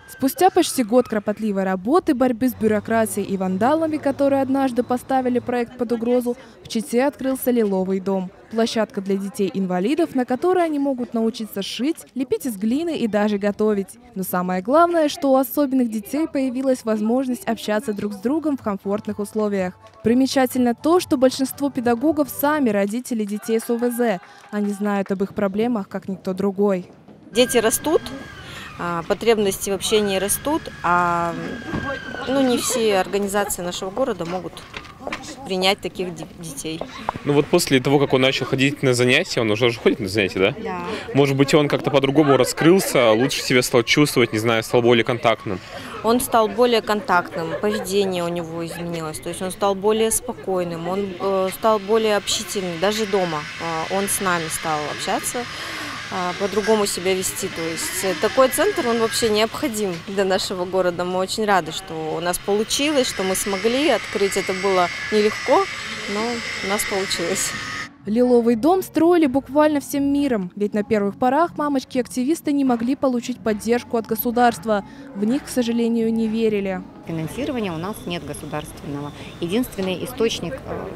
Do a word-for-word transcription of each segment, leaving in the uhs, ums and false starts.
Спустя почти год кропотливой работы, борьбы с бюрократией и вандалами, которые однажды поставили проект под угрозу, в Чите открылся Лиловый дом. Площадка для детей-инвалидов, на которой они могут научиться шить, лепить из глины и даже готовить. Но самое главное, что у особенных детей появилась возможность общаться друг с другом в комфортных условиях. Примечательно то, что большинство педагогов сами родители детей с О В З. Они знают об их проблемах, как никто другой. Дети растут. Потребности в общении растут, а ну, не все организации нашего города могут принять таких детей. Ну вот после того, как он начал ходить на занятия, он уже ходит на занятия, да? Да. Может быть, он как-то по-другому раскрылся, лучше себя стал чувствовать, не знаю, стал более контактным? Он стал более контактным, поведение у него изменилось, то есть он стал более спокойным, он э, стал более общительным, даже дома э, он с нами стал общаться, по-другому себя вести. То есть такой центр, он вообще необходим для нашего города. Мы очень рады, что у нас получилось, что мы смогли открыть. Это было нелегко, но у нас получилось. Лиловый дом строили буквально всем миром, ведь на первых порах мамочки-активисты не могли получить поддержку от государства. В них, к сожалению, не верили. Финансирования у нас нет государственного. Единственный источник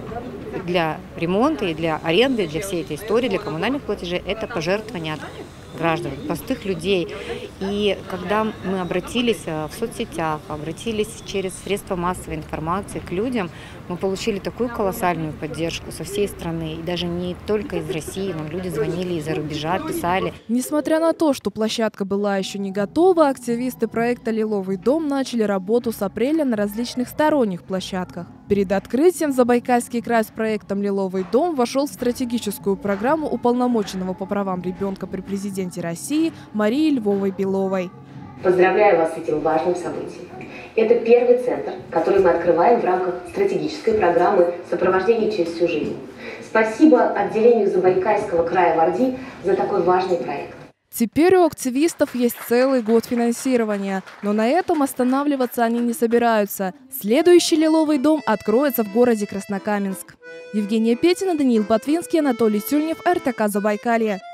для ремонта и для аренды, для всей этой истории, для коммунальных платежей – это пожертвования от граждан, простых людей. И когда мы обратились в соцсетях, обратились через средства массовой информации к людям, мы получили такую колоссальную поддержку со всей страны. И даже не только из России, но люди звонили из-за рубежа, писали. Несмотря на то, что площадка была еще не готова, активисты проекта «Лиловый дом» начали работу с апреля на различных сторонних площадках. Перед открытием Забайкальский край с проектом «Лиловый дом» вошел в стратегическую программу уполномоченного по правам ребенка при президенте России Марии Львовой-Беловой. Поздравляю вас с этим важным событием. Это первый центр, который мы открываем в рамках стратегической программы сопровождения через всю жизнь. Спасибо отделению Забайкальского края в Орди за такой важный проект. Теперь у активистов есть целый год финансирования, но на этом останавливаться они не собираются. Следующий Лиловый дом откроется в городе Краснокаменск. Евгения Петина, Даниил Ботвинский, Анатолий Сюльнев, Эр Тэ Ка Забайкалье.